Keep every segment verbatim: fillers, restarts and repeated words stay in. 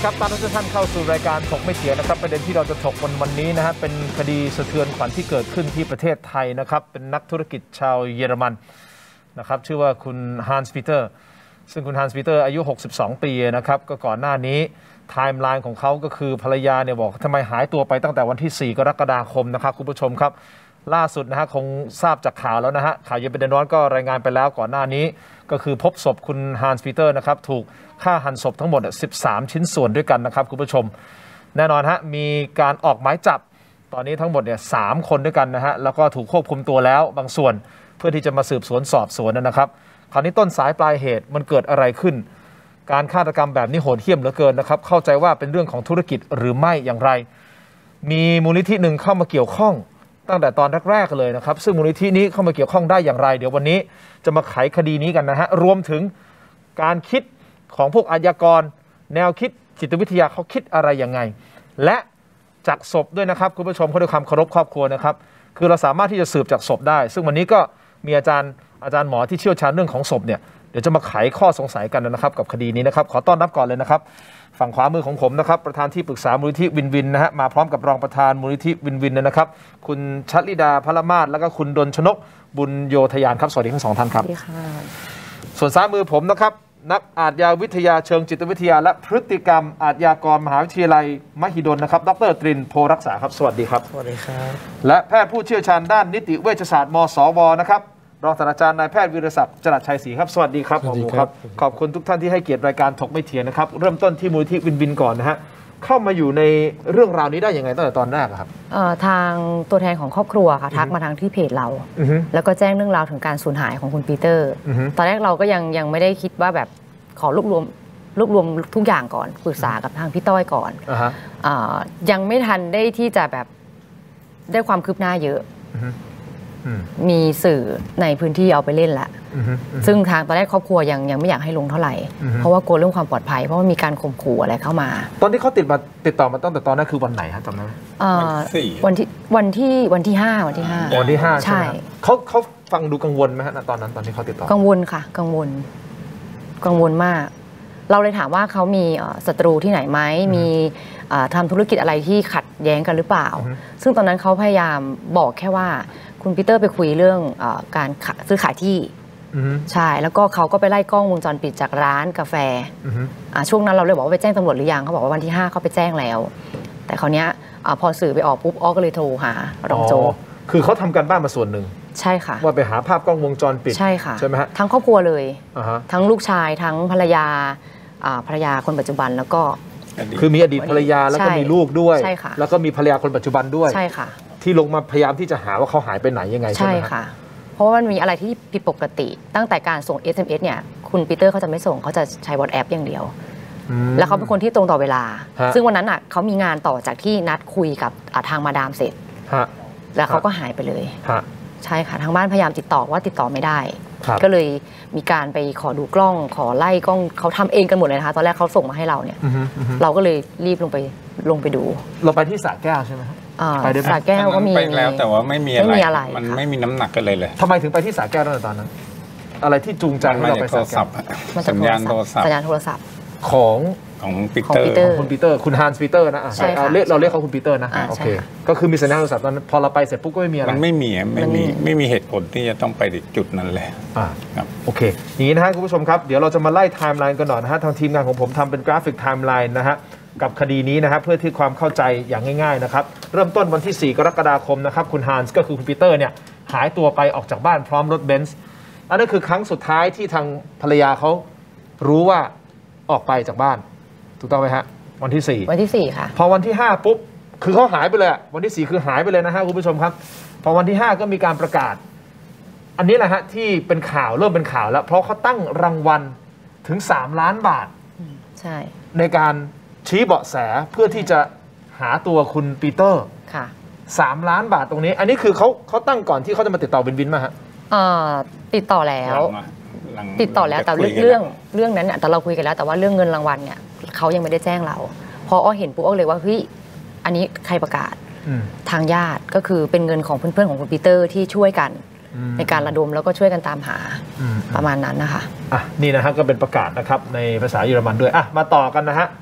ครับตอนทุกท่านเข้าสู่รายการถกไม่เถียงนะครับประเด็นที่เราจะถกวันวันนี้นะฮะเป็นคดีสะเทือนขวัญที่เกิดขึ้นที่ประเทศไทยนะครับเป็นนักธุรกิจชาวเยอรมันนะครับชื่อว่าคุณฮันส์ปีเตอร์ซึ่งคุณฮันส์ปีเตอร์อายุหกสิบสองปีนะครับก็ก่อนหน้านี้ไทม์ไลน์ของเขาก็คือภรรยาเนี่ยบอกทำไมหายตัวไปตั้งแต่วันที่สี่กรกฎาคมนะครับคุณผู้ชมครับล่าสุดนะฮะคงทราบจากข่าวแล้วนะฮะข่าวเย็นเป็นเดือนร้อนก็รายงานไปแล้วก่อนหน้านี้ก็คือพบศพคุณฮันส์ปีเตอร์นะครับถูกฆ่าหันศพทั้งหมดสิบสามชิ้นส่วนด้วยกันนะครับคุณผู้ชมแน่นอนฮะมีการออกหมายจับตอนนี้ทั้งหมดเนี่ยสามคนด้วยกันนะฮะแล้วก็ถูกควบคุมตัวแล้วบางส่วนเพื่อที่จะมาสืบสวนสอบสวนนะครับคราวนี้ต้นสายปลายเหตุมันเกิดอะไรขึ้นการฆาตกรรมแบบนี้โหดเหี้ยมเหลือเกินนะครับเข้าใจว่าเป็นเรื่องของธุรกิจหรือไม่อย่างไรมีมูลนิธิหนึ่งเข้ามาเกี่ยวข้องตั้งแต่ตอนแรกๆเลยนะครับซึ่งมูลนิธินี้เข้ามาเกี่ยวข้องได้อย่างไรเดี๋ยววันนี้จะมาไขคดีนี้กันนะฮะรวมถึงการคิดของพวกอาชญากรแนวคิดจิตวิทยาเขาคิดอะไรยังไงและจากศพด้วยนะครับคุณผู้ชมเขาด้วยความเคารพครอบครัวนะครับคือเราสามารถที่จะสืบจากศพได้ซึ่งวันนี้ก็มีอาจารย์อาจารย์หมอที่เชี่ยวชาญเรื่องของศพเนี่ยเดี๋ยวจะมาไขข้อสงสัยกันนะครับกับคดีนี้นะครับขอต้อนรับก่อนเลยนะครับฝั่งขวามือของผมนะครับประธานที่ปรึกษามูลนิธิวินวินนะฮะมาพร้อมกับรองประธานมูลนิธิวินวินนะครับคุณชัดลิดาพลมาศแล้วก็คุณดลชนกบุญโยธยานครับสวัสดีทั้งสองท่านครับสวัสดีค่ะส่วนซ้ายมือผมนะครับนักอาชญาวิทยาเชิงจิตวิทยาและพฤติกรรมอาชญากรมหาวิทยาลัยมหิดลนะครับดรตรินโพรักษาครับสวัสดีครับสวัสดีครับและแพทย์ผู้เชี่ยวชาญด้านนิติเวชศาสตร์มศวนะครับรองศาสตราจารย์นายแพทย์วิรศักดิ์จรัสชัยศรีครับสวัสดีครับหมอหมูครับขอบคุณทุกท่านที่ให้เกียรติรายการถกไม่เถียงนะครับเริ่มต้นที่มูลนิธิวินวินก่อนนะฮะเข้ามาอยู่ในเรื่องราวนี้ได้ยังไงตั้งแต่ตอนแรกครับทางตัวแทนของครอบครัวค่ะทักมาทางที่เพจเราแล้วก็แจ้งเรื่องราวถึงการสูญหายของคุณปีเตอร์ตอนแรกเราก็ยังยังไม่ได้คิดว่าแบบขอรวบรวมรวบรวมทุกอย่างก่อนปรึกษากับทางพี่ต้อยก่อนยังไม่ทันได้ที่จะแบบได้ความคืบหน้าเยอะมีสื่อในพื้นที่เอาไปเล่นละซึ่งทางตอนแรกครอบครัวยังยังไม่อยากให้ลงเท่าไหร่เพราะว่ากลัวเรื่องความปลอดภัยเพราะว่ามีการข่มขู่อะไรเข้ามาตอนที่เขาติดมาติดต่อมาตั้งแต่ตอนนั้นคือวันไหนครับจำได้ไหมวันที่วันที่วันที่ห้าวันที่ห้าวันที่ห้าใช่เขาเขาฟังดูกังวลไหมฮะตอนนั้นตอนที่เขาติดต่อกังวลค่ะกังวลกังวลมากเราเลยถามว่าเขามีศัตรูที่ไหนไหมมีทำธุรกิจอะไรที่ขัดแย้งกันหรือเปล่าซึ่งตอนนั้นเขาพยายามบอกแค่ว่าคุณปีเตอร์ไปคุยเรื่องการซื้อขายที่ใช่แล้วก็เขาก็ไปไล่กล้องวงจรปิดจากร้านกาแฟช่วงนั้นเราเลยบอกว่าไปแจ้งตำรวจหรือยังเขาบอกว่าวันที่ห้าเขาไปแจ้งแล้วแต่คราวนี้พอสื่อไปออกปุ๊บอ้อก็เลยโทรหารองโจ๊กคือเขาทำกันบ้านมาส่วนหนึ่งใช่ค่ะว่าไปหาภาพกล้องวงจรปิดใช่ค่ะใช่ไหมฮะทั้งครอบครัวเลยทั้งลูกชายทั้งภรรยาภรรยาคนปัจจุบันแล้วก็คือมีอดีตภรรยาแล้วก็มีลูกด้วยใช่ค่ะแล้วก็มีภรรยาคนปัจจุบันด้วยใช่ค่ะที่ลงมาพยายามที่จะหาว่าเขาหายไปไหนยังไงใช่ไหมค่ะเพราะว่ามันมีอะไรที่ผิดปกติตั้งแต่การส่ง เอส เอ็ม เอส เนี่ยคุณปีเตอร์เขาจะไม่ส่งเขาจะใช้ WhatsApp อย่างเดียวแล้วเขาเป็นคนที่ตรงต่อเวลาซึ่งวันนั้นอ่ะเขามีงานต่อจากที่นัดคุยกับทางมาดามเสร็จแล้วเขาก็หายไปเลยใช่ค่ะทางบ้านพยายามติดต่อว่าติดต่อไม่ได้ก็เลยมีการไปขอดูกล้องขอไล่กล้องเขาทำเองกันหมดเลยนะคะตอนแรกเขาส่งมาให้เราเนี่ยเราก็เลยรีบลงไปลงไปดูเราไปที่สระแก้วใช่ไหมไปสระแก้วก็มีไปแล้วแต่ว่าไม่มีอะไรมันไม่มีน้ำหนักกันเลยเลยทำไมถึงไปที่สระแก้วตั้งแต่ตอนนั้นอะไรที่จูงใจให้เราไปสระแก้วสัญญาณโทรศัพท์สัญญาณโทรศัพท์ของของปีเตอร์คุณปีเตอร์คุณฮันส์ปีเตอร์นะเราเรียกเราเรียกเขาคุณปีเตอร์นะโอเคก็คือมีสัญญาณโทรศัพท์ตอนนั้นพอเราไปเสร็จปุ๊บก็ไม่มีอะไรมันไม่มีไม่มีไม่มีเหตุผลที่จะต้องไปจุดนั้นเลยอ่าโอเคอย่างนี้นะฮะคุณผู้ชมครับเดี๋ยวเราจะมาไล่ไทม์ไลน์กันหน่อยนะฮะทางทีมงานของผมทำเป็นกราฟิกไทม์ไลน์นะฮะกับคดีนี้นะฮะเพื่อที่ความเข้าใจอย่างง่ายๆนะครับเริ่มต้นวันที่สี่กรกฎาคมนะครับคุณฮันส์ก็คือคุณปีเตอร์เนี่ยหายตัวไปออกจากบ้านพร้อมรถเบนซ์อันนั้นคือครั้งสุดท้ายที่ทางภรรยาเขารู้ว่าออกไปจากบ้านถูกต้องไหมฮะวันที่สี่วันที่สี่ค่ะพอวันที่ห้าปุ๊บคือเขาหายไปเลยวันที่สี่คือหายไปเลยนะฮะคุณผู้ชมครับพอวันที่ห้าก็มีการประกาศอันนี้แหละฮะที่เป็นข่าวเริ่มเป็นข่าวแล้วเพราะเขาตั้งรางวัลถึงสามล้านบาทใช่ในการชี้เบาะแสเพื่อที่จะหาตัวคุณปีเตอร์ค่ะสามล้านบาทตรงนี้อันนี้คือเขาเขาตั้งก่อนที่เขาจะมาติดต่อวินวินมาฮะติดต่อแล้วติดต่อแล้วแต่เรื่องเรื่องนั้นแต่เราคุยกันแล้วแต่ว่าเรื่องเงินรางวัลเนี่ยเขายังไม่ได้แจ้งเราพออ้อเห็นปุ๊บอ้อเลยว่าเฮ้ยอันนี้ใครประกาศทางญาติก็คือเป็นเงินของเพื่อนๆของคุณปีเตอร์ที่ช่วยกันในการระดมแล้วก็ช่วยกันตามหาประมาณนั้นนะคะอ่ะนี่นะฮะก็เป็นประกาศนะครับในภาษาเยอรมันด้วยอ่ะมาต่อกันนะฮะไป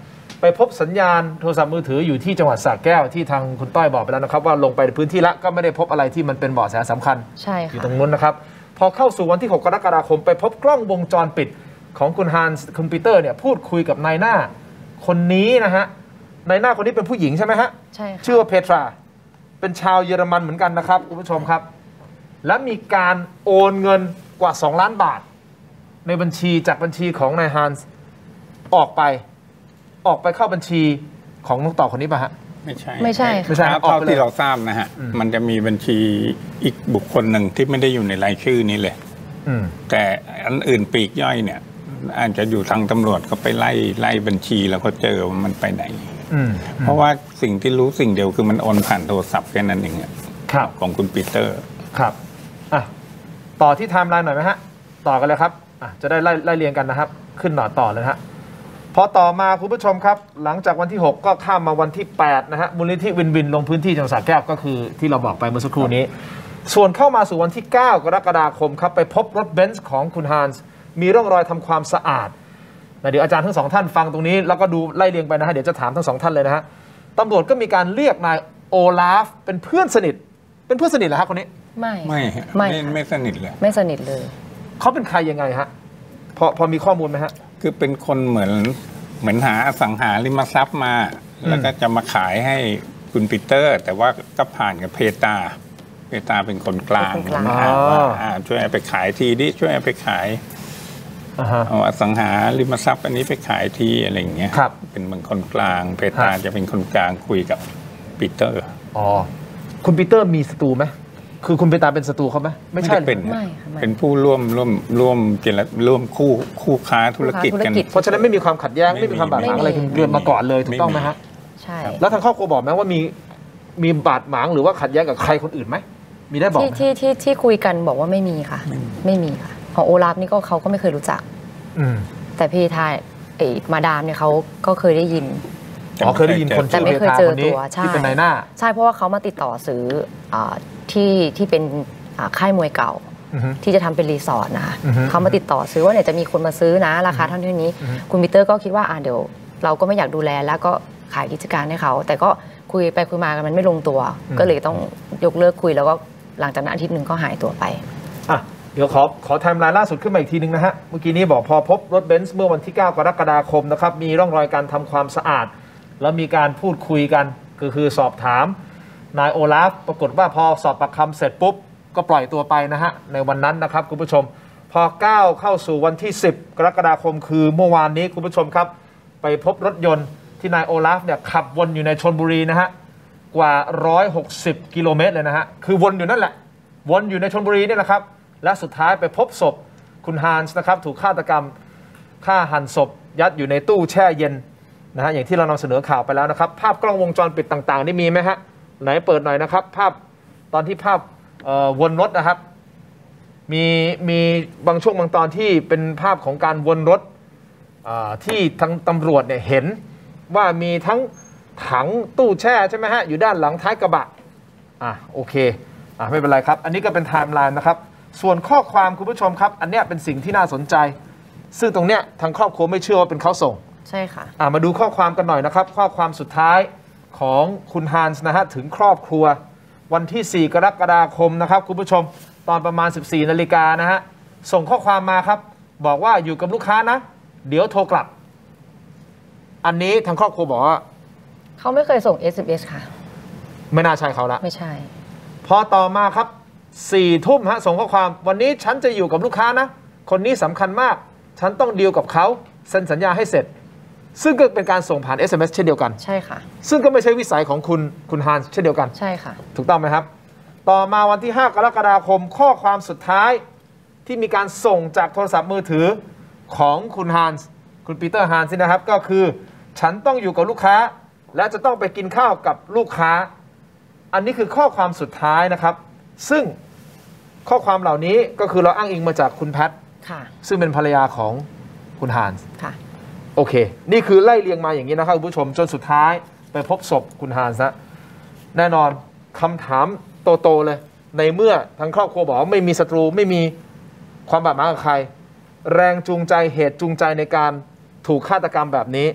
ไปพบสัญญาณโทรศัพท์มือถืออยู่ที่จังหวัดสระแก้วที่ทางคุณต้อยบอกไปแล้วนะครับว่าลงไปในพื้นที่ละก็ไม่ได้พบอะไรที่มันเป็นเบาะแสสำคัญใช่อยู่ค่ะตรงนู้นนะครับพอเข้าสู่วันที่หกกรกฎาคมไปพบกล้องวงจรปิดของคุณฮันส์คุณปีเตอร์เนี่ยพูดคุยกับนายหน้าคนนี้นะฮะนายหน้าคนนี้เป็นผู้หญิงใช่ไหมฮะใช่ค่ะชื่อว่าเพตราเป็นชาวเยอรมันเหมือนกันนะครับคุณผู้ชมครับและมีการโอนเงินกว่าสองล้านบาทในบัญชีจากบัญชีของนายฮันส์ออกไปออกไปเข้าบัญชีของน้องต่อคนนี้ป่ะฮะไม่ใช่ไม่ใช่ไม่ใช่เท่าออกไปเลยที่เราทราบนะฮะอืมมันจะมีบัญชีอีกบุคคลหนึ่งที่ไม่ได้อยู่ในรายชื่อนี้เลยอืมแต่อันอื่นปลีกย่อยเนี่ย อาจจะอยู่ทางตำรวจก็ไปไล่ไล่บัญชีแล้วก็เจอว่ามันไปไหนอืมเพราะว่าสิ่งที่รู้สิ่งเดียวคือมันโอนผ่านโทรศัพท์แค่นั้นเองอะครับของคุณปีเตอร์ครับอ่ะต่อที่ไทม์ไลน์หน่อยไหมฮะต่อกันเลยครับอ่ะจะได้ไล่ไล่เรียงกันนะครับ ขึ้นหน่อต่อเลยฮะพอต่อมาคุณผู้ชมครับ หลังจากวันที่หกก็ข้ามมาวันที่แปดนะฮะมูลนิธิวินวินลงพื้นที่จังหวัดสระแก้วก็คือที่เราบอกไปเมื่อสักครู่นี้ ส่วนเข้ามาสู่วันที่เก้ากรกฎาคมครับไปพบรถเบนซ์ของคุณฮันส์มีร่องรอยทำความสะอาดนะเดี๋ยวอาจารย์ทั้งสองท่านฟังตรงนี้แล้วก็ดูไล่เรียงไปนะฮะเดี๋ยวจะถามทั้งสองท่านเลยนะฮะตำรวจก็มีการเรียกนายโอลาฟเป็นเพื่อนสนิทเป็นเพื่อนสนิทเหรอฮะคนนี้ไม่ไม่ฮะไม่ไม่ค่ะไม่สนิทเลยไม่สนิทเลยเขาเป็นใครยังไงฮะพอพอมีข้อมูลไหมฮะคือเป็นคนเหมือนเหมือนหาอสังหาริมทรัพย์มา แล้วก็จะมาขายให้คุณปีเตอร์ แต่ว่าก็ผ่านกับเพตาเพตาเป็นคนกลางเป็นคนกลางมาว่าอ่าช่วยเอาไปขายทีดิช่วยเอาไปขายอ่าฮะเอาอสังหาริมทรัพย์อันนี้ไปขายทีอะไรอย่างเงี้ยครับเป็นเหมือนคนกลาง เพตาครับจะเป็นคนกลางคุยกับปีเตอร์อ๋อคุณปีเตอร์มีศัตรูไหมคือคุณเปตาเป็นศัตรูเขาไหมไม่ใช่ด้เลยเป็นไม่ค่ะไม่เป็นผู้ร่วมร่วมร่วมเจรร่วมคู่คู่ค้าธุรกิจกันคู่ค้าธุรกิจเพราะฉะนั้นไม่มีความขัดแย้งไม่ไม่มีความบาดหมางอะไรไม่มีกันเกินมาก่อนเลยถูกต้องไหมฮะใช่แล้วทางครอบครัวบอกไหมว่ามีมีบาดหมางหรือว่าขัดแย้งกับใครคนอื่นไหมมีได้บอกที่ไหมที่ที่ที่คุยกันบอกว่าไม่มีค่ะ ไม่มีค่ะของโอลาฟนี่ก็เขาก็ไม่เคยรู้จักอืมแต่พี่ทายเอ้มาดามเนี่ยเขาก็เคยได้ยินอ๋อเคยได้ยินคนแต่ชื่อไม่เพเคยตาเจอคนนี้ตัวใช่ที่เป็นนายหน้าใช่เพราะว่าเขามาติดต่อซื้ออาที่ที่เป็นอ่าค่ายมวยเก่าอือฮึที่จะทำเป็นรีสอร์ทนะคะอือฮึเขามาติดต่อซื้อว่าเนี่ยจะมีคนมาซื้อนะราคาเท่านี้นี้อือฮึคุณปีเตอร์ก็คิดว่าอ่าเดี๋ยวเราก็ไม่อยากดูแลแล้วก็ขายกิจการให้เขา แต่ก็คุยไปคุยมากันมันไม่ลงตัว ก็เลยต้องยกเลิกคุยแล้วก็หลังจากนั้นอาทิตย์หนึ่งก็หายตัวไปอ่ะเดี๋ยวขอขอไทม์ไลน์ล่าสุดขึ้นมาอีกทีนึงนะฮะเมื่อกี้นี้บอกพอพบรถเบนซ์เมื่อวันที่เก้ากรกฎาคมนะครับมีร่องรอยการทำความสะอาด แล้วมีการพูดคุยกันก็คือสอบถามนายโอลาฟปรากฏว่าพอสอบปากคำเสร็จปุ๊บก็ปล่อยตัวไปนะฮะในวันนั้นนะครับคุณผู้ชม พอก้าวเข้าสู่วันที่สิบกรกฎาคมคือเมื่อวานนี้คุณผู้ชมครับไปพบรถยนต์ที่นายโอลาฟเนี่ยขับวนอยู่ในชลบุรีนะฮะกว่าหนึ่งร้อยหกสิบกิโลเมตรเลยนะฮะคือวนอยู่นั่นแหละวนอยู่ในชลบุรีนี่แหละครับและสุดท้ายไปพบศพคุณฮันส์นะครับถูกฆาตกรรมฆ่าหันศพยัดอยู่ในตู้แช่เย็นนะฮะอย่างที่เรานำเสนอข่าวไปแล้วนะครับภาพกล้องวงจรปิดต่างๆนี่มีไหมฮะไหนเปิดหน่อยนะครับภาพตอนที่ภาพเอ่อวนรถนะครับมีมีบางช่วงบางตอนที่เป็นภาพของการวนรถอ่าที่ทางตำรวจเนี่ยเห็นว่ามีทั้งถังตู้แช่ใช่ไหมฮะอยู่ด้านหลังท้ายกระบะอ่ะโอเคอ่ะไม่เป็นไรครับอันนี้ก็เป็นไทม์ไลน์นะครับส่วนข้อความคุณผู้ชมครับอันเนี้ยเป็นสิ่งที่น่าสนใจ ซึ่งตรงเนี้ยทางครอบครัวไม่เชื่อว่าเป็นเขาส่งใช่ค่ะอ่ะมาดูข้อความกันหน่อยนะครับข้อความสุดท้ายของคุณฮันส์นะฮะถึงครอบครัววันที่สี่กรกฎาคมนะครับคุณผู้ชมตอนประมาณสิบสี่นาฬิกานะฮะส่งข้อความมาครับบอกว่าอยู่กับลูกค้านะเดี๋ยวโทรกลับอันนี้ทางครอบครัวบอกว่าเขาไม่เคยส่ง เอส เอ็ม เอส ค่ะไม่น่าใช่เขาละไม่ใช่พอต่อมาครับสี่ทุ่มฮะส่งข้อความวันนี้ฉันจะอยู่กับลูกค้านะคนนี้สำคัญมากฉันต้องดีลกับเขาเซ็นสัญญาให้เสร็จซึ่งก็เป็นการส่งผ่าน เอส เอ็ม เอส เช่นเดียวกันใช่ค่ะซึ่งก็ไม่ใช่วิสัยของคุณคุณฮันส์เช่นเดียวกันใช่ค่ะถูกต้องไหมครับต่อมาวันที่ห้ากรกฎาคมข้อความสุดท้ายที่มีการส่งจากโทรศัพท์มือถือของคุณฮันส์คุณปีเตอร์ฮันส์นะครับก็คือฉันต้องอยู่กับลูกค้าและจะต้องไปกินข้าวกับลูกค้าอันนี้คือข้อความสุดท้ายนะครับซึ่งข้อความเหล่านี้ก็คือเราอ้างอิงมาจากคุณแพทค่ะซึ่งเป็นภรรยาของคุณฮันส์ค่ะโอเคนี่คือไล่เรียงมาอย่างนี้นะครับคุณผู้ชมจนสุดท้ายไปพบศพคุณฮันส์นะแน่นอนคำถามโตๆเลยในเมื่อทั้งครอบครัวบอกว่าไม่มีศัตรูไม่มีความบาดหมางกับใครแรงจูงใจเหตุจูงใจในการถูกฆาตกรรมแบบนี้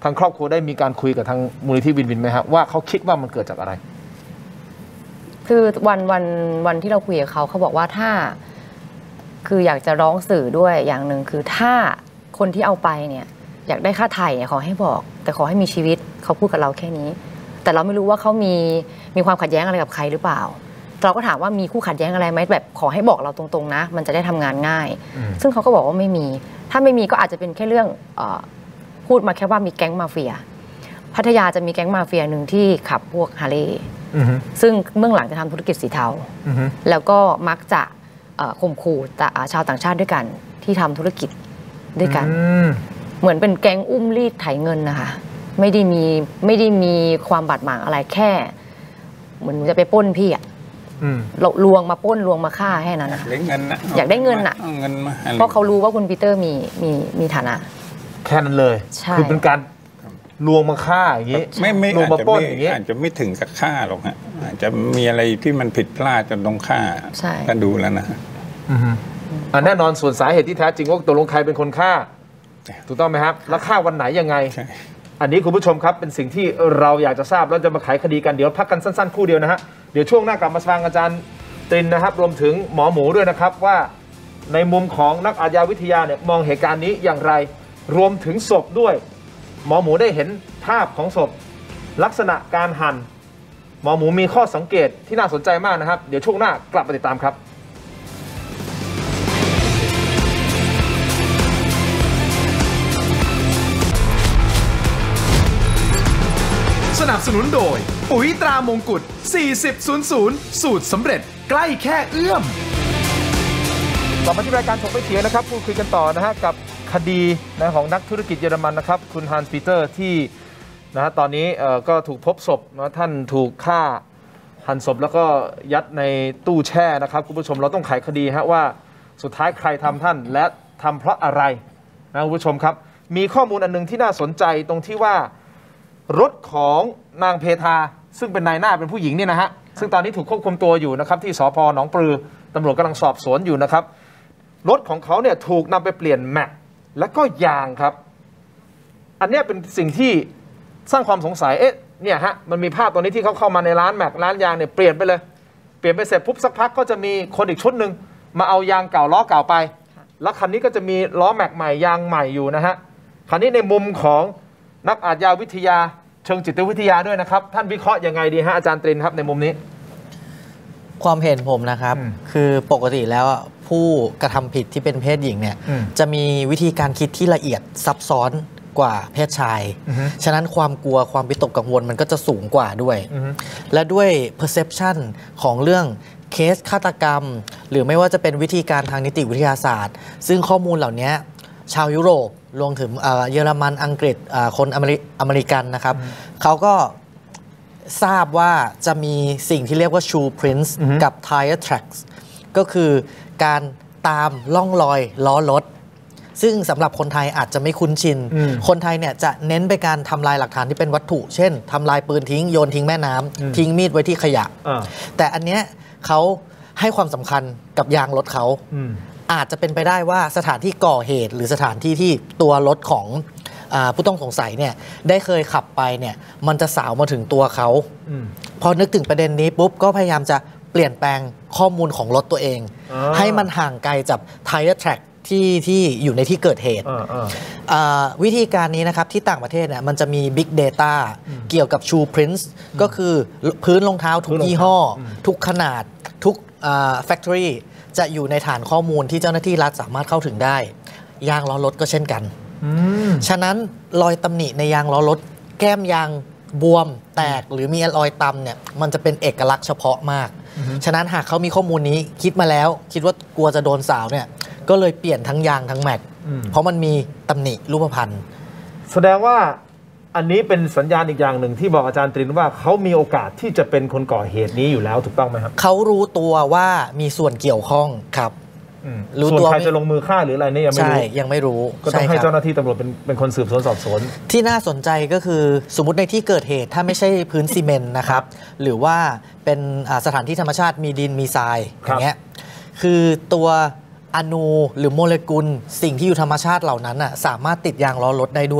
ทางครอบครัวได้มีการคุยกับทางมูลนิธิวินวินไหมครับว่าเขาคิดว่ามันเกิดจากอะไรคือวันวันวันที่เราคุยกับเขาเขาบอกว่าถ้าคืออยากจะร้องสื่อด้วยอย่างหนึ่งคือถ้าคนที่เอาไปเนี่ยอยากได้ค่าไถ่เนี่ยขอให้บอกแต่ขอให้มีชีวิตเขาพูดกับเราแค่นี้แต่เราไม่รู้ว่าเขามีมีความขัดแย้งอะไรกับใครหรือเปล่าเราก็ถามว่ามีคู่ขัดแย้งอะไรไหมแบบขอให้บอกเราตรงๆนะมันจะได้ทำงานง่ายซึ่งเขาก็บอกว่าไม่มีถ้าไม่มีก็อาจจะเป็นแค่เรื่องเอ่อพูดมาแค่ว่ามีแก๊งมาเฟียพัทยาจะมีแก๊งมาเฟียหนึ่งที่ขับพวกฮาร์เลย์ซึ่งเบื้องหลังจะทำธุรกิจสีเทาแล้วก็มักจะข่มขู่ชาวต่างชาติด้วยกันที่ทำธุรกิจด้วยกันเหมือนเป็นแก๊งอุ้มรีดไถเงินนะคะไม่ได้มีไม่ได้มีความบาดหมางอะไรแค่เหมือนจะไปปล้นพี่อะลวงมาปล้นลวงมาฆ่าแค่นั้นนะอยากได้เงินนะอยากได้เงินอะเพราะเขารู้ว่าคุณปีเตอร์มีมีมีฐานะแค่นั้นเลยคือเป็นการลวงมาฆ่าอย่างนี้ไม่ไม่อาจจะไม่อาจจะไม่ถึงกับฆ่าหรอกฮะอาจจะมีอะไรที่มันผิดพลาดจนต้องฆ่าก็ดูแล้วนะอ่าแน่นอนส่วนสาเหตุที่แท้จริงว่าตกลงใครเป็นคนฆ่าถูกต้องไหมครับแล้วฆ่าวันไหนยังไงอันนี้คุณผู้ชมครับเป็นสิ่งที่เราอยากจะทราบแล้วจะมาไขคดีกันเดี๋ยวพักกันสั้นๆคู่เดียวนะฮะเดี๋ยวช่วงหน้ากลับมาฟังอาจารย์ตรินนะครับรวมถึงหมอหมูด้วยนะครับว่าในมุมของนักอาชญาวิทยาเนี่ยมองเหตุการณ์นี้อย่างไรรวมถึงศพด้วยหมอหมูได้เห็นภาพของศพลักษณะการหั่นหมอหมูมีข้อสังเกตที่น่าสนใจมากนะครับเดี๋ยวช่วงหน้ากลับมาติดตามครับสนับสนุนโดยปุ๋ยตรามงกุฎสี่สิบ ศูนย์ ศูนย์สูตรสำเร็จใกล้แค่เอื้อมกลับมาที่รายการถกไม่เถียงนะครับพูดคุยกันต่อนะฮะกับคดีนะของนักธุรกิจเยอรมันนะครับคุณฮันส์ปีเตอร์ที่นะฮะตอนนี้ก็ถูกพบศพนะท่านถูกฆ่าหั่นศพแล้วก็ยัดในตู้แช่นะครับคุณผู้ชมเราต้องไขคดีฮะว่าสุดท้ายใครทำท่านและทำเพราะอะไรนะคุณผู้ชมครับมีข้อมูลอันนึงที่น่าสนใจตรงที่ว่ารถของนางเพทาซึ่งเป็นนายหน้าเป็นผู้หญิงนี่นะฮะซึ่งตอนนี้ถูกควบคุมตัวอยู่นะครับที่สภ.หนองปลือตำรวจกำลังสอบสวนอยู่นะครับรถของเขาเนี่ยถูกนำไปเปลี่ยนแม็กและก็ยางครับอันนี้เป็นสิ่งที่สร้างความสงสัยเอ๊ะเนี่ยฮะมันมีภาพตอนนี้ที่เขาเข้ามาในร้านแม็กร้านยางเนี่ยเปลี่ยนไปเลยเปลี่ยนไปเสร็จปุ๊บสักพักก็จะมีคนอีกชุดหนึ่งมาเอายางเก่าล้อเก่าไปแล้วคันนี้ก็จะมีล้อแม็กใหม่ยางใหม่อยู่นะฮะคันนี้ในมุมของนักอาชญาวิทยาเชิงจิตวิทยาด้วยนะครับท่านวิเคราะห์ยังไงดีฮะอาจารย์ตรินครับในมุมนี้ความเห็นผมนะครับคือปกติแล้วผู้กระทำผิดที่เป็นเพศหญิงเนี่ยจะมีวิธีการคิดที่ละเอียดซับซ้อนกว่าเพศชายฉะนั้นความกลัวความวิตกกังวลมันก็จะสูงกว่าด้วยและด้วย perception ของเรื่องเคสฆาตกรรมหรือไม่ว่าจะเป็นวิธีการทางนิติวิทยาศาสตร์ซึ่งข้อมูลเหล่านี้ชาวยุโรปรวมถึงเยอรมันอังกฤษคนอเมริอเมริกันนะครับเขาก็ทราบว่าจะมีสิ่งที่เรียกว่า shoe prints กับ tire tracks ก็คือการตามล่องรอยล้อรถซึ่งสำหรับคนไทยอาจจะไม่คุ้นชินคนไทยเนี่ยจะเน้นไปการทำลายหลักฐานที่เป็นวัตถุเช่นทำลายปืนทิ้งโยนทิ้งแม่น้ำทิ้งมีดไว้ที่ขยะแต่อันเนี้ยเขาให้ความสำคัญกับยางรถเขาอาจจะเป็นไปได้ว่าสถานที่ก่อเหตุหรือสถานที่ที่ตัวรถของผู้ต้องสงสัยเนี่ยได้เคยขับไปเนี่ยมันจะสาวมาถึงตัวเขาพอนึกถึงประเด็นนี้ปุ๊บก็พยายามจะเปลี่ยนแปลงข้อมูลของรถตัวเองให้มันห่างไกลจาก tire track ที่ที่อยู่ในที่เกิดเหตุวิธีการนี้นะครับที่ต่างประเทศเนี่ยมันจะมี Big Data เกี่ยวกับ Shoe Prints ก็คือพื้นรองเท้าทุกยี่ห้อทุกขนาดทุก Factory จะอยู่ในฐานข้อมูลที่เจ้าหน้าที่รัฐสามารถเข้าถึงได้ยางล้อรถก็เช่นกันฉะนั้นรอยตำหนิในยางล้อรถแก้มยางบวมแตกหรือมีรอยตำเนี่ยมันจะเป็นเอกลักษณ์เฉพาะมากฉะนั้นหากเขามีข้อมูลนี้คิดมาแล้วคิดว่ากลัวจะโดนสาวเนี่ยก็เลยเปลี่ยนทั้งยางทั้งแม็กเพราะมันมีตำหนิรูปพรรณแสดงว่าอันนี้เป็นสัญญาณอีกอย่างหนึ่งที่บอกอาจารย์ตรินว่าเขามีโอกาสที่จะเป็นคนก่อเหตุนี้อยู่แล้วถูกต้องไหมครับเขารู้ตัวว่ามีส่วนเกี่ยวข้องครับรู้ตัวใครจะลงมือฆ่าหรืออะไรนี่ยังไม่รู้ยังไม่รู้ก็ต้องให้เจ้าหน้าที่ตำรวจเป็นเป็นคนสืบสวนสอบสวนที่น่าสนใจก็คือสมมติในที่เกิดเหตุถ้าไม่ใช่พื้นซีเมนต์นะครับหรือว่าเป็นสถานที่ธรรมชาติมีดินมีทรายอย่างเงี้ยคือตัวอนูหรือโมเลกุลสิ่งที่อยู่ธรรมชาติเหล่านั้นอ่ะสามารถติดยางล้อรถได้ด้วย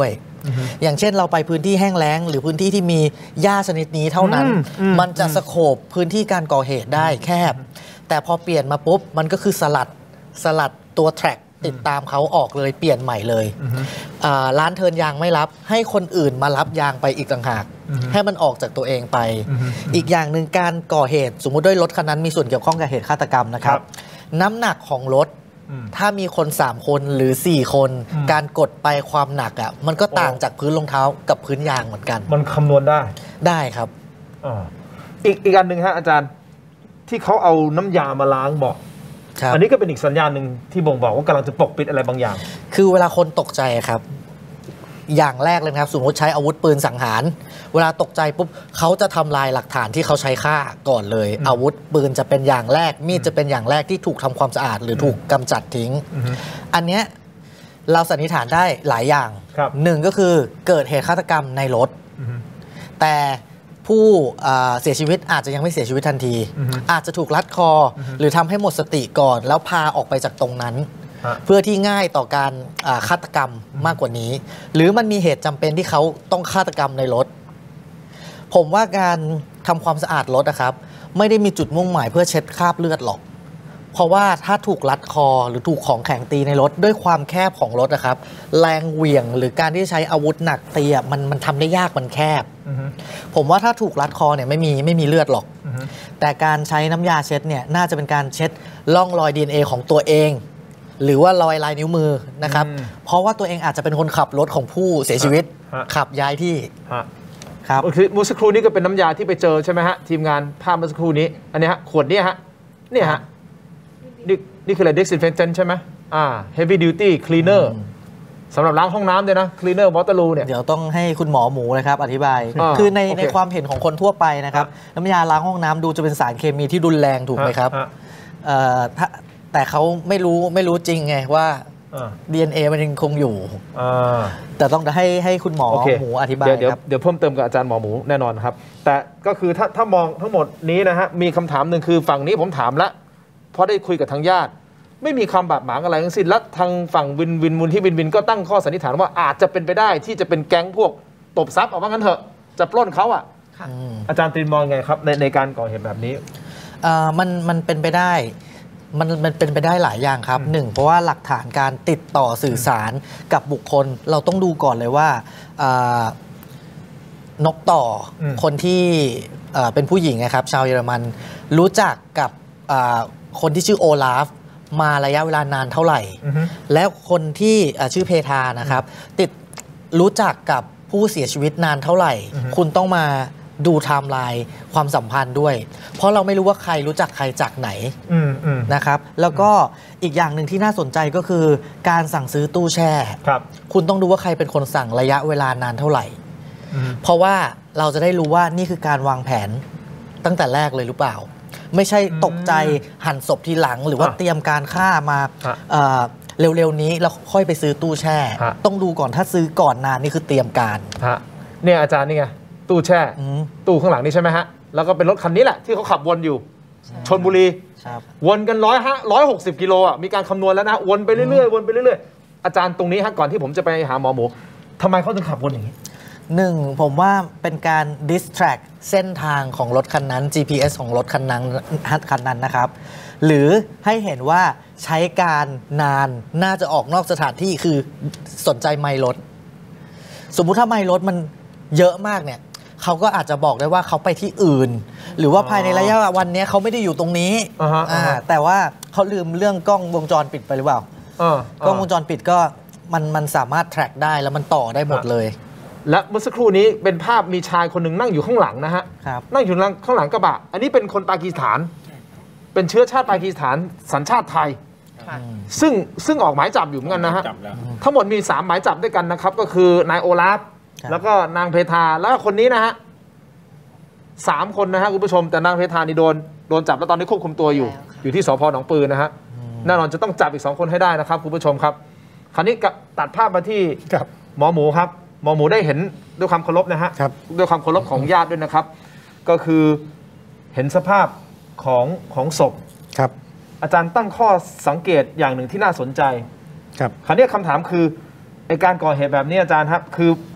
อย่างเช่นเราไปพื้นที่แห้งแล้งหรือพื้นที่ที่มีหญ้าชนิดนี้เท่านั้น มันจะสโคปพื้นที่การก่อเหตุได้แคบ แต่พอเปลี่ยนมาปุ๊บมันก็คือสลัดสลัดตัวแทร็กติดตามเขาออกเลยเปลี่ยนใหม่เลยร้านเทิร์นยางไม่รับให้คนอื่นมารับยางไปอีกต่างหากให้มันออกจากตัวเองไป อีกอย่างหนึ่งการก่อเหตุสมมุติด้วยรถคันนั้นมีส่วนเกี่ยวข้องกับเหตุฆาตกรรมนะครับน้ำหนักของรถถ้ามีคนสามคนหรือสี่คนการกดไปความหนักอ่ะมันก็ต่างจากพื้นรองเท้ากับพื้นยางเหมือนกันมันคำนวณได้ได้ครับอีกอีกอันหนึ่งฮะอาจารย์ที่เขาเอาน้ำยามาล้างเบาะอันนี้ก็เป็นอีกสัญญาณหนึ่งที่บ่งบอกว่ากำลังจะปกปิดอะไรบางอย่างคือเวลาคนตกใจครับอย่างแรกเลยครับสมมติใช้อาวุธปืนสังหารเวลาตกใจปุ๊บเขาจะทำลายหลักฐานที่เขาใช้ฆ่าก่อนเลยอาวุธปืนจะเป็นอย่างแรกมีดจะเป็นอย่างแรกที่ถูกทำความสะอาดหรือถูกกำจัดทิ้งอันเนี้ยเราสันนิษฐานได้หลายอย่างหนึ่งก็คือเกิดเหตุฆาตกรรมในรถแต่ผู้เสียชีวิตอาจจะยังไม่เสียชีวิตทันทีอาจจะถูกลัดคอหรือทำให้หมดสติก่อนแล้วพาออกไปจากตรงนั้นเพื่อที่ง่ายต่อการฆาตกรรมมากกว่านี้หรือมันมีเหตุจำเป็นที่เขาต้องฆาตกรรมในรถผมว่าการทำความสะอาดรถนะครับไม่ได้มีจุดมุ่งหมายเพื่อเช็ดคราบเลือดหรอกเพราะว่าถ้าถูกลัดคอหรือถูกของแข็งตีในรถด้วยความแคบของรถนะครับแรงเหวี่ยงหรือการที่ใช้อาวุธหนักตีมันมันทำได้ยากมันแคบผมว่าถ้าถูกลัดคอเนี่ยไม่มีไม่มีเลือดหรอกแต่การใช้น้ำยาเช็ดเนี่ยน่าจะเป็นการเช็ดร่องรอย ดี เอ็น เอ ของตัวเองหรือว่ารอยลายนิ้วมือนะครับเพราะว่าตัวเองอาจจะเป็นคนขับรถของผู้เสียชีวิตขับย้ายที่ครับคือเมื่อสักครู่นี้ก็เป็นน้ำยาที่ไปเจอใช่ไหมฮะทีมงานภาพเมื่อสักครู่นี้อันนี้ฮะขวดนี้ฮะนี่ฮะนี่นี่คืออะไร disinfectant ใช่ไหมอ่า heavy duty cleaner สำหรับล้างห้องน้ำด้วยนะ cleaner waterloo เนี่ยเดี๋ยวต้องให้คุณหมอหมูนะครับอธิบายคือในในความเห็นของคนทั่วไปนะครับน้ำยาล้างห้องน้ำดูจะเป็นสารเคมีที่รุนแรงถูกไหมครับแต่เขาไม่รู้ไม่รู้จริงไงว่า ดี เอ็น เอ มันยังคงอยู่แต่ต้องให้ให้คุณหมอหมูอธิบายเดี๋ยวครับเดี๋ยวเพิ่มเติมกับอาจารย์หมอหมูแน่นอนครับแต่ก็คือถ้าถ้ามองทั้งหมดนี้นะฮะมีคำถามหนึ่งคือฝั่งนี้ผมถามแล้วเพราะได้คุยกับทางญาติไม่มีความบาดหมางอะไรทั้งสิ้นและทางฝั่งวินวินมูลที่วินวินก็ตั้งข้อสันนิษฐานว่าอาจจะเป็นไปได้ที่จะเป็นแก๊งพวกตบทรัพย์เอาว่างั้นเถอะจะปล้นเขาอ่ะอาจารย์ตรีนมองไงครับในในการก่อเหตุแบบนี้มันมันเป็นไปได้มันมันเป็นไปได้หลายอย่างครับหนึ่งเพราะว่าหลักฐานการติดต่อสื่อสารกับบุคคลเราต้องดูก่อนเลยว่านกต่อคนที่เป็นผู้หญิงนะครับชาวเยอรมันรู้จักกับคนที่ชื่อโอลาฟมาระยะเวลานานเท่าไหร่แล้วคนที่ชื่อเพทานะครับติดรู้จักกับผู้เสียชีวิตนานเท่าไหร่คุณต้องมาดูไทม์ไลน์ความสัมพันธ์ด้วยเพราะเราไม่รู้ว่าใครรู้จักใครจากไหนนะครับแล้วก็อีกอย่างหนึ่งที่น่าสนใจก็คือการสั่งซื้อตู้แช่คุณต้องดูว่าใครเป็นคนสั่งระยะเวลานานเท่าไหร่เพราะว่าเราจะได้รู้ว่านี่คือการวางแผนตั้งแต่แรกเลยหรือเปล่าไม่ใช่ตกใจหั่นศพทีหลังหรือว่าเตรียมการฆ่ามาเร็วๆนี้แล้วค่อยไปซื้อตู้แช่ต้องดูก่อนถ้าซื้อก่อนนานนี่คือเตรียมการเนี่ยอาจารย์นี่ไงตู้แช่ตู้ข้างหลังนี่ใช่ไหมฮะแล้วก็เป็นรถคันนี้แหละที่เขาขับวนอยู่ชลบุรีวนกันร้อยห้าร้อยหกสิบกิโลอ่ะมีการคำนวณแล้วนะวนไปเรื่อยๆวนไปเรื่อยๆอาจารย์ตรงนี้ฮะก่อนที่ผมจะไปหาหมอหมูทำไมเขาถึงขับวนอย่างนี้หนึ่งผมว่าเป็นการ distract เส้นทางของรถคันนั้น จี พี เอส ของรถคันนั้นคันนั้นนะครับหรือให้เห็นว่าใช้การนานน่าจะออกนอกสถานที่คือสนใจไมล์รถสมมุติถ้าไมล์รถมันเยอะมากเนี่ยเขาก็อาจจะบอกได้ว่าเขาไปที่อื่นหรือว่าภายในระยะวันนี้เขาไม่ได้อยู่ตรงนี้แต่ว่าเขาลืมเรื่องกล้องวงจรปิดไปหรือเปล่ากล้องวงจรปิดก็มันมันสามารถ track ได้แล้วมันต่อได้หมดเลยและเมื่อสักครู่นี้เป็นภาพมีชายคนหนึ่งนั่งอยู่ข้างหลังนะฮะนั่งอยู่ข้างหลังกระบะอันนี้เป็นคนปากีสถานเป็นเชื้อชาติปากีสถานสัญชาติไทยซึ่งซึ่งออกหมายจับอยู่เหมือนกันนะฮะทั้งหมดมีสามหมายจับด้วยกันนะครับก็คือนายโอลาฟแล้วก็นางเพทาแล้วคนนี้นะฮะสามคนนะฮะคุณผู้ชมแต่นางเพทานี่โดนโดนจับแล้วตอนนี้ควบคุมตัวอยู่อยู่ที่สภ.หนองปือนะฮะแน่นอนจะต้องจับอีกสองคนให้ได้นะครับคุณผู้ชมครับคราวนี้ตัดภาพมาที่หมอหมูครับหมอหมูได้เห็นด้วยความเคารพนะฮะด้วยความเคารพของญาติด้วยนะครับก็คือเห็นสภาพของของศพครับอาจารย์ตั้งข้อสังเกตอย่างหนึ่งที่น่าสนใจครับคราวนี้คำถามคือไอการก่อเหตุแบบนี้อาจารย์ครับคือ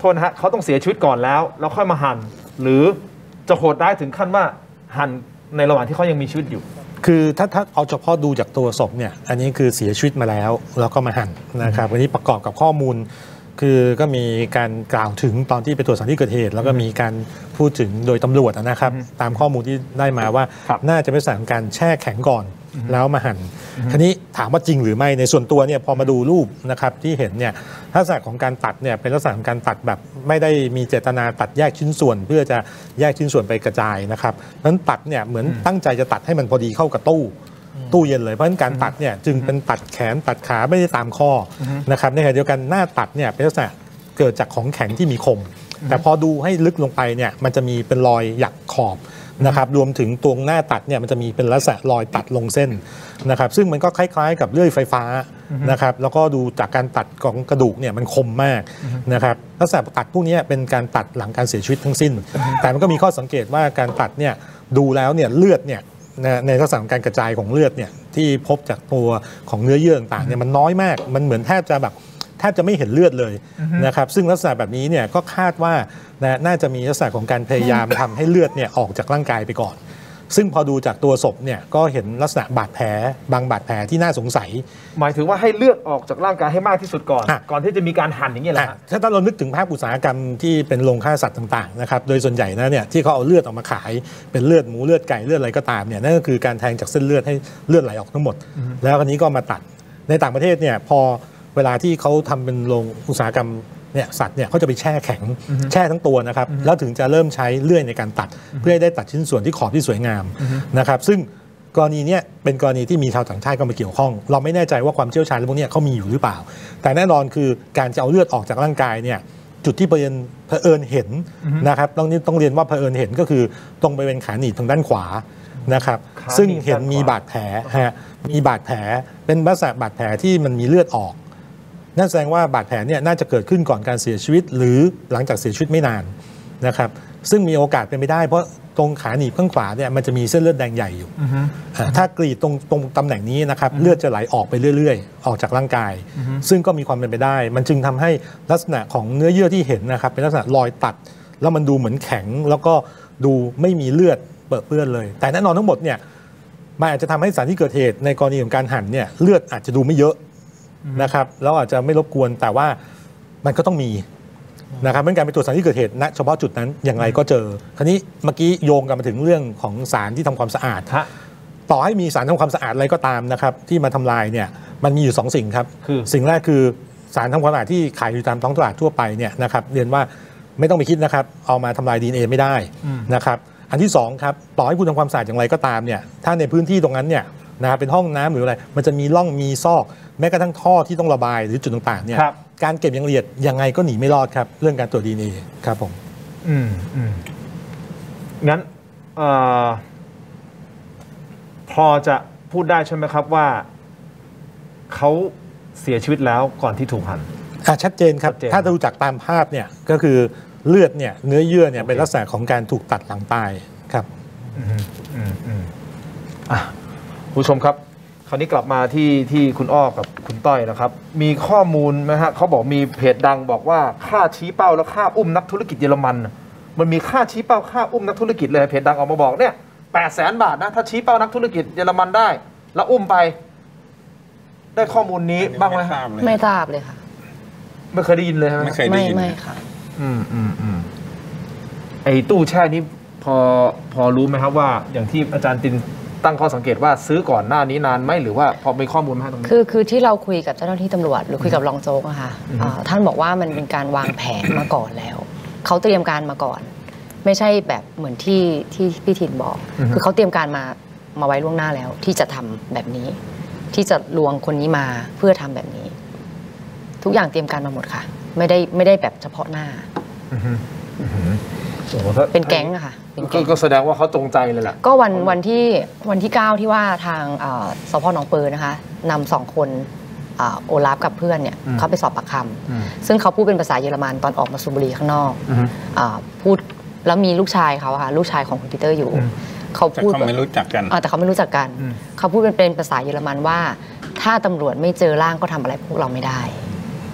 ทษนะฮะเขาต้องเสียชีวิตก่อนแล้วแล้วค่อยมาหั่นหรือจะโหดร้ายถึงขั้นว่าหั่นในระหว่างที่เขายังมีชีวิตอยู่คือถ้าถ้าเอาเฉพาะดูจากตัวศพเนี่ยอันนี้คือเสียชีวิตมาแล้วแล้วก็มาหั่นนะครับวันนี้ประกอบกับข้อมูลคือก็มีการกล่าวถึงตอนที่ไปตรวจสถานที่เกิดเหตุแล้วก็มีการพูดถึงโดยตำรวจนะครับตามข้อมูลที่ได้มาว่าน่าจะเป็นสถานการณ์แช่แข็งก่อนแล้วมาหั่นทีนี้ถามว่าจริงหรือไม่ในส่วนตัวเนี่ยพอมาดูรูปนะครับที่เห็นเนี่ยลักษณะของการตัดเนี่ยเป็นลักษณะของการตัดแบบไม่ได้มีเจตนาตัดแยกชิ้นส่วนเพื่อจะแยกชิ้นส่วนไปกระจายนะครับนั้นตัดเนี่ยเหมือนตั้งใจจะตัดให้มันพอดีเข้ากับตู้ตู้เย็นเลยเพราะฉะนั้นการตัดเนี่ยจึงเป็นตัดแขนตัดขาไม่ได้ตามข้อนะครับในขณะเดียวกันหน้าตัดเนี่ยเป็นลักษณะเกิดจากของแข็งที่มีคมแต่พอดูให้ลึกลงไปเนี่ยมันจะมีเป็นรอยหยักขอบนะครับรวมถึงตรงหน้าตัดเนี่ยมันจะมีเป็นลักษณะรอยตัดลงเส้นนะครับซึ่งมันก็คล้ายๆกับเลื่อยไฟฟ้านะครับแล้วก็ดูจากการตัดของกระดูกเนี่ยมันคมมากนะครับลักษณะตัดพวกนี้เป็นการตัดหลังการเสียชีวิตทั้งสิ้นแต่มันก็มีข้อสังเกตว่าการตัดเนี่ยดูแล้วเนี่ยเลือดเนี่ยในลักษณะของการกระจายของเลือดเนี่ยที่พบจากตัวของเนื้อเยื่อต่างๆเนี่ยมันน้อยมากมันเหมือนแทบจะแบบแทบจะไม่เห็นเลือดเลยนะครับซึ่งลักษณะแบบนี้เนี่ยก็คาดว่านะน่าจะมีลักษณะของการพยายามทำให้เลือดเนี่ยออกจากร่างกายไปก่อนซึ่งพอดูจากตัวศพเนี่ยก็เห็นลักษณะบาดแผลบางบาดแผลที่น่าสงสัยหมายถึงว่าให้เลือดออกจากร่างกายให้มากที่สุดก่อนก่อนที่จะมีการหั่นอย่างนี้แหละถ้าเรานึกถึงภาคอุตสาหกรรมที่เป็นโรงฆ่าสัตว์ต่างๆนะครับโดยส่วนใหญ่นะเนี่ยที่เขาเอาเลือดออกมาขายเป็นเลือดหมูเลือดไก่เลือดอะไรก็ตามเนี่ยนั่นก็คือการแทงจากเส้นเลือดให้เลือดไหลออกทั้งหมดแล้วอันนี้ก็มาตัดในต่างประเทศเนี่ยพอเวลาที่เขาทำเป็นโรงอุตสาหกรรมเนี่ยสัตว์เนี่ยเขาจะไปแช่แข็งแช่ทั้งตัวนะครับแล้วถึงจะเริ่มใช้เลื่อยในการตัดเพื่อให้ได้ตัดชิ้นส่วนที่ขอบที่สวยงามนะครับซึ่งกรณีนี้เป็นกรณีที่มีชาวต่างชาติเข้ามาเกี่ยวข้องเราไม่แน่ใจว่าความเชี่ยวชาญพวกนี้เขามีอยู่หรือเปล่าแต่แน่นอนคือการจะเอาเลือดออกจากร่างกายเนี่ยจุดที่เผอิญเผอิญเห็นนะครับต้องนี้ต้องเรียนว่าเผอิญเห็นก็คือตรงไปเป็นขาหนีบทางด้านขวานะครับซึ่งเห็นมีบาดแผลฮะมีบาดแผลเป็นลักษณะบาดแผลที่มันมีเลือดออกนั่นแสดงว่าบาดแผลเนี่ยน่าจะเกิดขึ้นก่อนการเสียชีวิตหรือหลังจากเสียชีวิตไม่นานนะครับซึ่งมีโอกาสเป็นไปได้เพราะตรงขาหนีบข้างขวาเนี่ยมันจะมีเส้นเลือดแดงใหญ่อยู่ถ้ากรีดตรงตรงตำแหน่งนี้นะครับเลือดจะไหลออกไปเรื่อยๆออกจากร่างกายซึ่งก็มีความเป็นไปได้มันจึงทำให้ลักษณะของเนื้อเยื่อที่เห็นนะครับเป็นลักษณะรอยตัดแล้วมันดูเหมือนแข็งแล้วก็ดูไม่มีเลือดเปื้อนเปื้อนเลยแต่แน่นอนทั้งหมดเนี่ยมันอาจจะทำให้สถานที่เกิดเหตุในกรณีของการหั่นเนี่ยเลือดอาจจะดูไม่เยอะนะครับแล้วอาจจะไม่รบกวนแต่ว่ามันก็ต้องมีนะครับเมื่อการไปตรวจสารที่เกิดเหตุณเฉพาะจุดนั้นอย่างไรก็เจอคราวนี้เมื่อกี้โยงกันมาถึงเรื่องของสารที่ทำความสะอาดต่อให้มีสารทำความสะอาดอะไรก็ตามนะครับที่มาทำลายเนี่ยมันมีอยู่สองสิ่งครับคือสิ่งแรกคือสารทำความสะอาดที่ขายอยู่ตามท้องตลาดทั่วไปเนี่ยนะครับเรียนว่าไม่ต้องไปคิดนะครับเอามาทำลาย ดี เอ็น เอ ไม่ได้นะครับอันที่สองครับต่อให้คุณทำความสะอาดอย่างไรก็ตามเนี่ยถ้าในพื้นที่ตรงนั้นเนี่ยนะครับเป็นห้องน้ำหรืออะไรมันจะมีร่องมีซอกแม้กระทั่งท่อที่ต้องระบายหรือจุดต่างๆเนี่ยการเก็บอย่างละเอียดยังไงก็หนีไม่รอดครับเรื่องการตรวจ ดี เอ็น เอ ครับผมอืมอืมงั้นอพอจะพูดได้ใช่ไหมครับว่าเขาเสียชีวิตแล้วก่อนที่ถูกหั่นชัดเจนครับถ้าดูจากตามภาพเนี่ยก็คือเลือดเนี่ยเนื้อเยื่อเนี่ยเป็นลักษณะของการถูกตัดหลังตายครับอืมอืมอืมอ่ะผู้ชมครับคราวนี้กลับมาที่ที่คุณอ้อกับคุณต้อยนะครับมีข้อมูลไหมฮะเขาบอกมีเพจดังบอกว่าค่าชี้เป้าและค่าอุ้มนักธุรกิจเยอรมันมันมีค่าชี้เป้าค่าอุ้มนักธุรกิจเลยเพจดังออกมาบอกเนี่ยแปดแสนบาทนะถ้าชี้เป้านักธุรกิจเยอรมันได้แล้วอุ้มไปได้ข้อมูลนี้บ้างไหมไม่ทราบเลยค่ะไม่เคยได้ยินเลยใช่ไหมไม่เคยได้ยินไม่ค่ะอืมอืมอืมไอ้ตู้แช่นี้พอพอรู้ไหมครับว่าอย่างที่อาจารย์ตินตั้งข้อสังเกตว่าซื้อก่อนหน้านี้นานไหมหรือว่าพอมีข้อมูลมาตรงนี้คือคือที่เราคุยกับเจ้าหน้าที่ตำรวจหรือคุยกับรองโจ๊กอะค่ะท่านบอกว่ามันเป็นการวางแผนมาก่อนแล้วเขาเตรียมการมาก่อนไม่ใช่แบบเหมือนที่ที่พี่ถิ่นบอกคือเขาเตรียมการมามาไว้ล่วงหน้าแล้วที่จะทำแบบนี้ที่จะลวงคนนี้มาเพื่อทำแบบนี้ทุกอย่างเตรียมการมาหมดค่ะไม่ได้ไม่ได้แบบเฉพาะหน้าเป็นแก๊งอะค่ะก็แสดงว่าเขาตรงใจเลยแหละก็วันวันที่วันที่เก้าที่ว่าทางสพ.หนองปือนะคะนำสองคนโอลาฟกับเพื่อนเนี่ยเขาไปสอบปากคำซึ่งเขาพูดเป็นภาษาเยอรมันตอนออกมาสูบบุหรี่ข้างนอกพูดแล้วมีลูกชายเขาค่ะลูกชายของคุณปีเตอร์อยู่เขาพูดแต่เขาไม่รู้จักกันแต่เขาไม่รู้จักกันเขาพูดเป็นเป็นภาษาเยอรมันว่าถ้าตำรวจไม่เจอร่างก็ทำอะไรพวกเราไม่ได้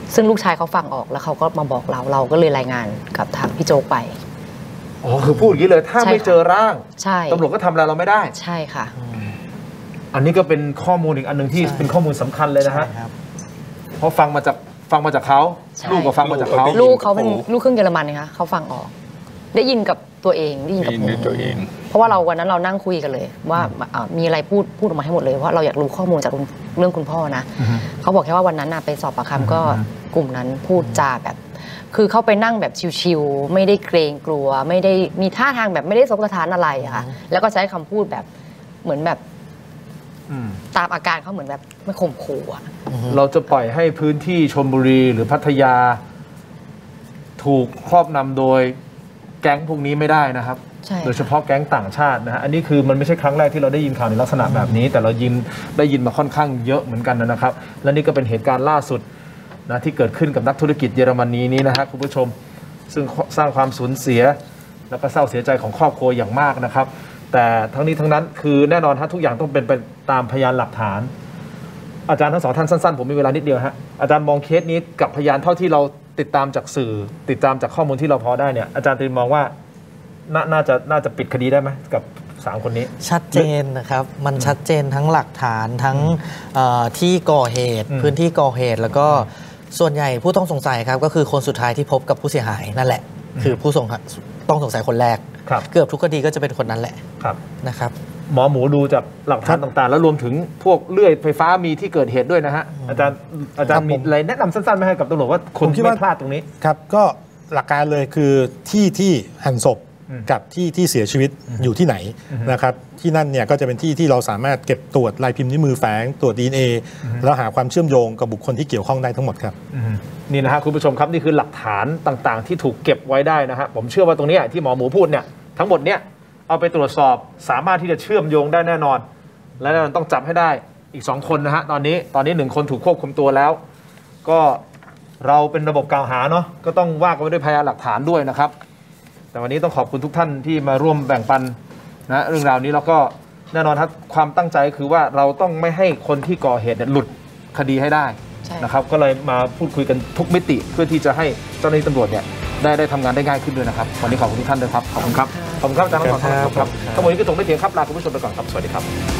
ซึ่งลูกชายเขาฟังออกแล้วเขาก็มาบอกเราเราก็เลยรายงานกับทางพี่โจ๊กไปอ๋อคือพูดอย่างนี้เลยถ้าไม่เจอร่างใช่ตำรวจก็ทำอะไรเราไม่ได้ใช่ค่ะอันนี้ก็เป็นข้อมูลอีกอันหนึ่งที่เป็นข้อมูลสำคัญเลยนะฮะเพราะฟังมาจากฟังมาจากเขาลูกก็ฟังมาจากเขาลูกเขาเป็นลูกครึ่งเยอรมันนะคะเขาฟังออกได้ยินกับตัวเองได้ยินกับตัวเองเพราะว่าเราวันนั้นเรานั่งคุยกันเลยว่ามีอะไรพูดพูดออกมาให้หมดเลยเพราะเราอยากรู้ข้อมูลจากเรื่องคุณพ่อนะเขาบอกแค่ว่าวันนั้นไปสอบปากคำก็กลุ่มนั้นพูดจาแบบคือเขาไปนั่งแบบชิวๆไม่ได้เกรงกลัวไม่ได้มีท่าทางแบบไม่ได้สบสถานอะไรอะค่ะแล้วก็ใช้คำพูดแบบเหมือนแบบตามอาการเขาเหมือนแบบไม่ข่มขู่อะเราจะปล่อยให้พื้นที่ชลบุรีหรือพัทยาถูกครอบนำโดยแก๊งพวกนี้ไม่ได้นะครับโดยเฉพาะแก๊งต่างชาตินะฮะอันนี้คือมันไม่ใช่ครั้งแรกที่เราได้ยินข่าวในลักษณะแบบนี้แต่เรายินได้ยินมาค่อนข้างเยอะเหมือนกันนะครับและนี่ก็เป็นเหตุการณ์ล่าสุดนะที่เกิดขึ้นกับนักธุรกิจเยอรมนีนี้นะฮะคุณผู้ชมซึ่งสร้างความสูญเสียแล้วก็เศร้าเสียใจของครอบครัวอย่างมากนะครับแต่ทั้งนี้ทั้งนั้นคือแน่นอนฮะทุกอย่างต้องเป็นไปตามพยานหลักฐานอาจารย์ทั้งสองท่านสั้นๆผมมีเวลานิดเดียวฮะอาจารย์มองเคสนี้กับพยานเท่าที่เราติดตามจากสื่อติดตามจากข้อมูลที่เราพอได้เนี่ยอาจารย์ตรีมองว่าน่าจะน่าจะปิดคดีได้ไหมกับสามคนนี้ชัดเจนนะครับมันชัดเจนทั้งหลักฐานทั้งที่ก่อเหตุพื้นที่ก่อเหตุแล้วก็ส่วนใหญ่ผู้ต้องสงสัยครับก็คือคนสุดท้ายที่พบกับผู้เสียหายนั่นแหละคือผู้ต้องสงสัยคนแรกเกือบทุกคดีก็จะเป็นคนนั้นแหละนะครับหมอหมูดูจากหลักฐานต่างๆแล้วรวมถึงพวกเลื่อยไฟฟ้ามีที่เกิดเหตุด้วยนะฮะอาจารย์อาจารย์มีอะไรแนะนำสั้นๆไหมให้กับตำรวจว่าคนที่ไม่พลาดตรงนี้ครับก็หลักการเลยคือที่ที่หั่นศพกับที่ที่เสียชีวิตอยู่ที่ไหนนะครับที่นั่นเนี่ยก็จะเป็นที่ที่เราสามารถเก็บตรวจลายพิมพ์นิ้วมือแฝงตรวจ ดี เอ็น เอ แล้วหาความเชื่อมโยงกับบุคคลที่เกี่ยวข้องได้ทั้งหมดครับนี่นะฮะคุณผู้ชมครับนี่คือหลักฐานต่างๆที่ถูกเก็บไว้ได้นะฮะผมเชื่อว่าตรงนี้ที่หมอหมูพูดเนี่ยทั้งหมดเนี่ยเอาไปตรวจสอบสามารถที่จะเชื่อมโยงได้แน่นอนและแน่นอนต้องจับให้ได้อีกสองคนนะฮะตอนนี้ตอนนี้หนึ่งคนถูกควบคุมตัวแล้วก็เราเป็นระบบกล่าวหาเนาะก็ต้องว่ากันด้วยพยานหลักฐานด้วยนะครับแต่วันนี้ต้องขอบคุณทุกท่านที่มาร่วมแบ่งปันนะเรื่องราวนี้แล้วก็แน่นอนครับความตั้งใจคือว่าเราต้องไม่ให้คนที่ก่อเหตุหลุดคดีให้ได้นะครับก็เลยมาพูดคุยกันทุกมิติเพื่อที่จะให้เจ้าหน้าที่ตำรวจเนี่ยได้ได้ทำงานได้ง่ายขึ้นด้วยนะครับวันนี้ขอบคุณทุกท่านด้วยครับขอบคุณครับขอบคุณครับอาจารย์ทั้งสองท่านครับทั้งหมดนี้ก็ตรงได้เพียงครับลาคุณผู้ชมไปก่อนครับสวัสดีครับ